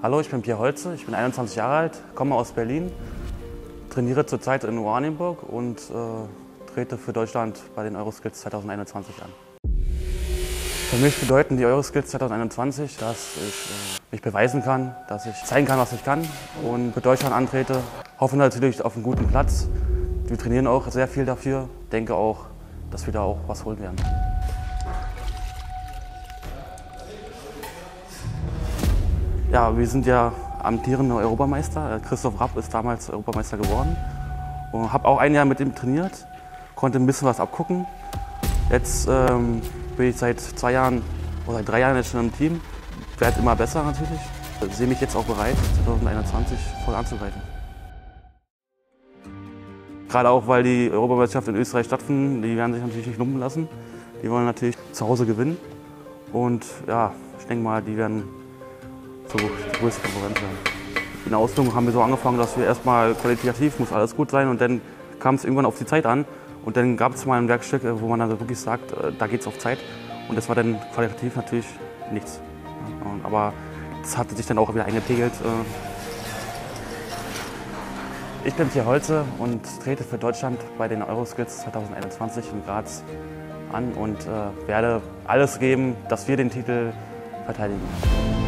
Hallo, ich bin Pierre Holze, ich bin 21 Jahre alt, komme aus Berlin, trainiere zurzeit in Oranienburg und trete für Deutschland bei den Euroskills 2021 an. Für mich bedeuten die Euroskills 2021, dass ich mich beweisen kann, dass ich zeigen kann, was ich kann und für Deutschland antrete. Hoffe natürlich auf einen guten Platz. Wir trainieren auch sehr viel dafür, denke auch, dass wir da auch was holen werden. Ja, wir sind ja amtierende Europameister. Christoph Rapp ist damals Europameister geworden. Und habe auch ein Jahr mit ihm trainiert, konnte ein bisschen was abgucken. Jetzt bin ich seit 2 Jahren oder seit 3 Jahren jetzt schon im Team. Werde immer besser natürlich. Ich sehe mich jetzt auch bereit, 2021 voll anzugreifen. Gerade auch, weil die Europameisterschaft in Österreich stattfindet, die werden sich natürlich nicht lumpen lassen. Die wollen natürlich zu Hause gewinnen. Und ja, ich denke mal, die werden so die größte Konkurrenz sein. In der Ausbildung haben wir so angefangen, dass wir erstmal qualitativ muss alles gut sein und dann kam es irgendwann auf die Zeit an und dann gab es mal ein Werkstück, wo man dann wirklich sagt, da geht es auf Zeit und das war dann qualitativ natürlich nichts. Aber das hatte sich dann auch wieder eingepegelt. Ich bin Pierre Holze und trete für Deutschland bei den Euroskills 2021 in Graz an und werde alles geben, dass wir den Titel verteidigen.